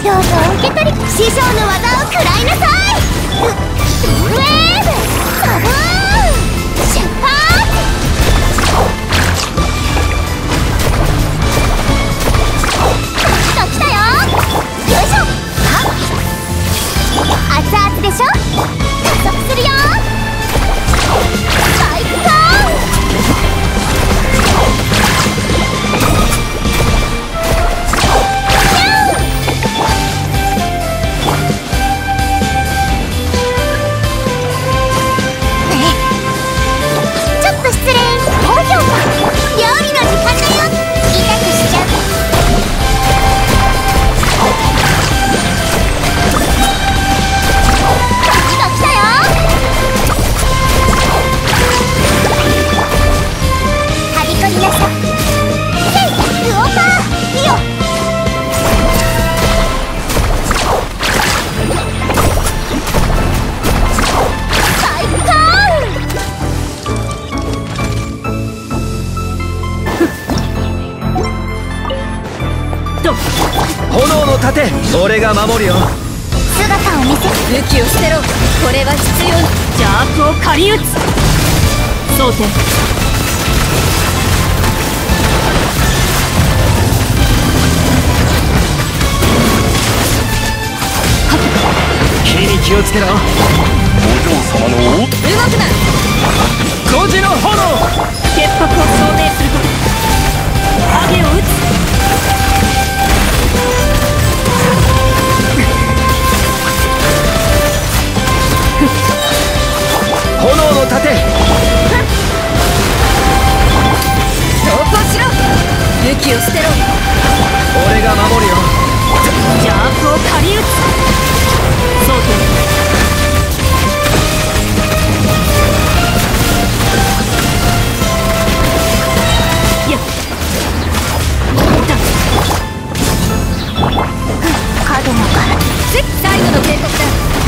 どうぞ受け取り、師匠の技を食らいなさい。ウェーブサブーン出発。来たよ。よいしょ。熱々でしょ。加速するよ。最高。ちょっと失礼。高評価。料理の時間だよ。痛くしちゃう。 炎の盾、俺が守るよ。 姿を見せ。 武器を捨てろ。これは必要。邪悪を狩り撃つ。蒼天。 火に気をつけろ。お嬢様の動くな。 5時の炎。 潔白を証明すること。影を撃つ。 炎の盾。 投降しろ。武器を捨てろ。 俺が守るよ。 邪悪を狩り撃つ。蒼天。やっ角のから最後の警告だ。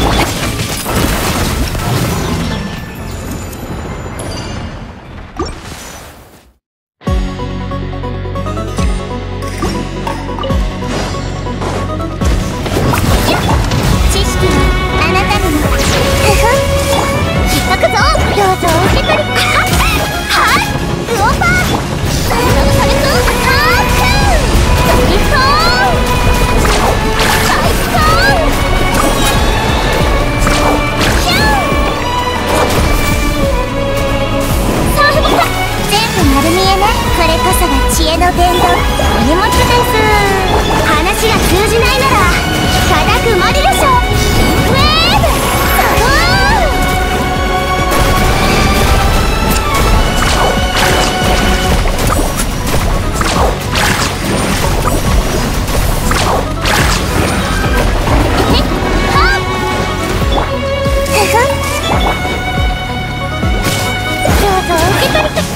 知恵の伝道、お荷物です。話が通じないなら固くマリルショ。ウェーブサブどうぞ受け取りて。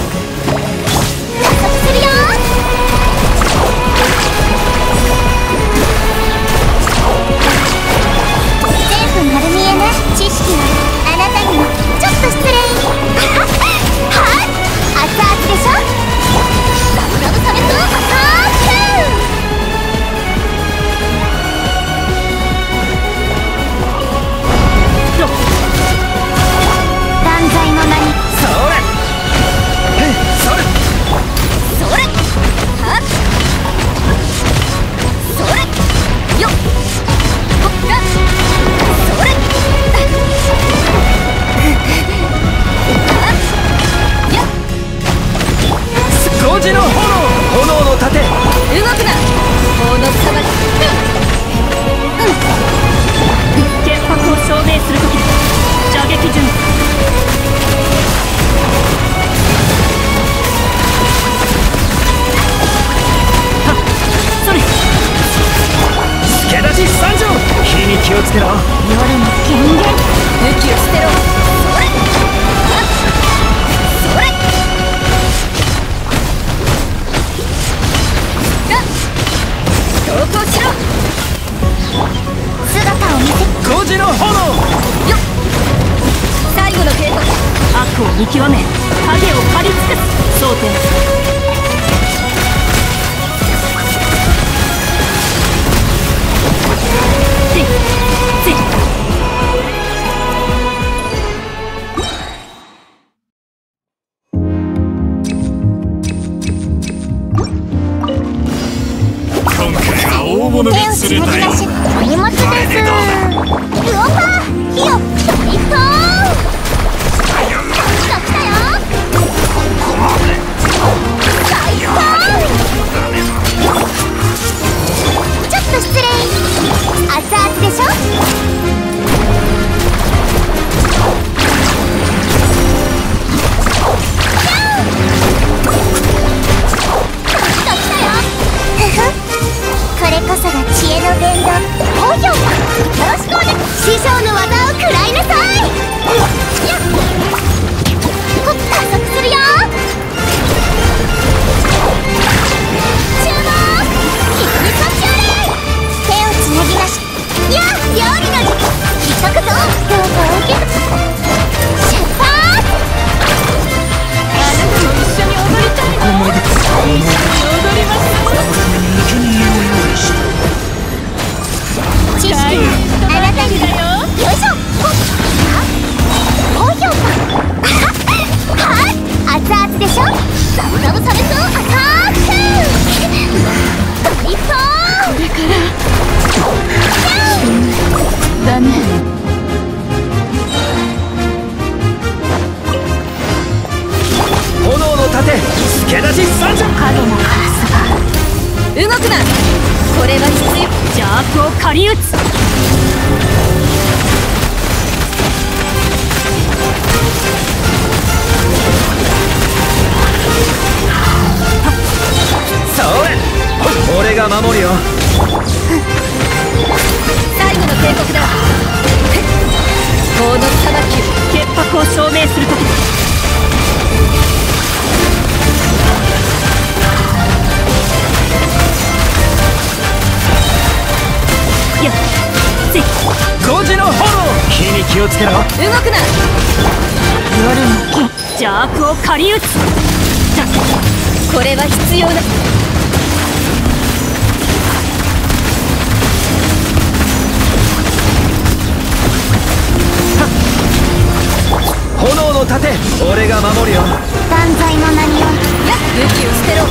気をつけろ。 夜の権限。武器を捨てろ。それ。それ。投降しろ。姿を見せ。 5時の炎。 よっ。最後の警告。悪を見極め、影を張り尽くす。蒼天。 大ヒットあなたにだよ。 よいしょ。高評価。はっ、熱々でしょ。ザブザブサメスアタック。一本。これからダメ。 炎の盾助出し参上。 影のカラスが動くな。これは必要。邪悪を狩り撃つ。 そうや、俺が守るよ。 最後の警告だ。この裁き潔白を証明するとき。やっ、せっ、 5時の炎、火に気をつけろ。 動くな。夜の木、邪悪を狩り撃つ。これは必要だ。 炎の盾、俺が守るよ。 断罪の名にはやっ、武器を捨てろ。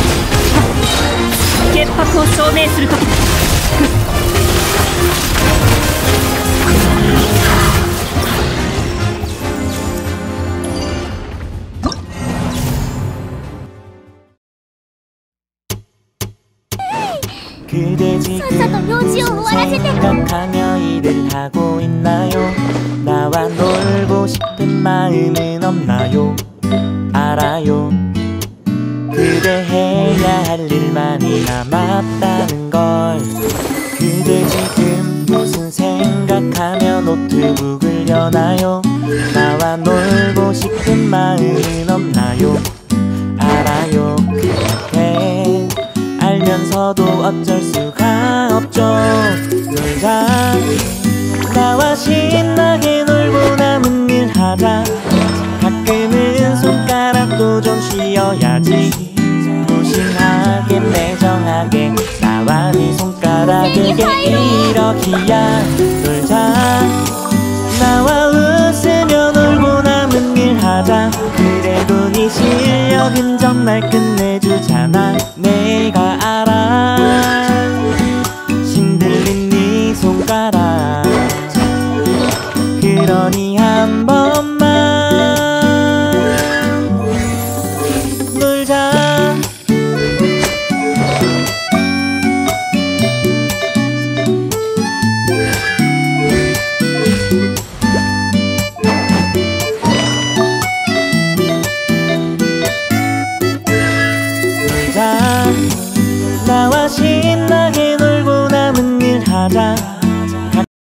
潔白を証明するとき。 그대 지금 무슨 생각하며 일을 하고 있나요? 나와 놀고 싶은 마음은 없나요? 알아요. 그대 해야 할 일만이 남았다는 걸. 그대 지금 무슨 생각하며 노트북을 여나요? 나와 놀고 싶은 마음은 없나요? 알아요. 그렇게 알면서도 어쩔 수가 없죠. 놀자. 나와 신나게 놀고 남은 일 하자. 가끔은 손가락도 좀 쉬어야지. 무심하게 매정하게 나와 네 손가락을 이렇게야. 놀자. 나와 웃으며 놀고 남은 일 하자. 그래도 네 실력은 정말 끝내주잖아. 내가